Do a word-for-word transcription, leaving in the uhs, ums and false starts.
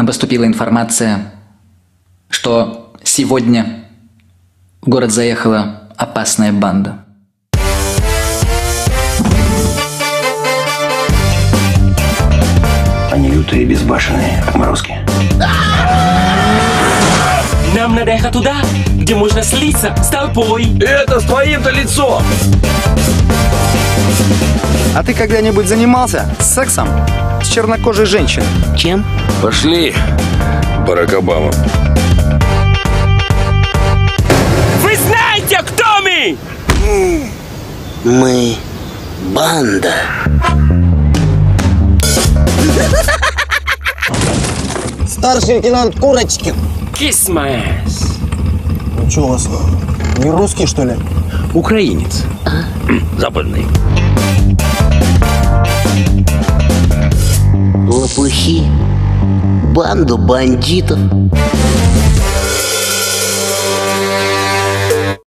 нам поступила информация, что сегодня в город заехала опасная банда. Они лютые и безбашенные, отморозки. Нам надо ехать туда, где можно слиться с толпой. Это с твоим-то лицом! А ты когда-нибудь занимался сексом с чернокожей женщиной? Чем? Пошли, Барак Обама. Вы знаете, кто мы? Мы банда. Старший лейтенант Курочкин. Kiss my ass. Ну что у вас, не русский, что ли? Украинец. Западный. Лопухи. Банду бандитов.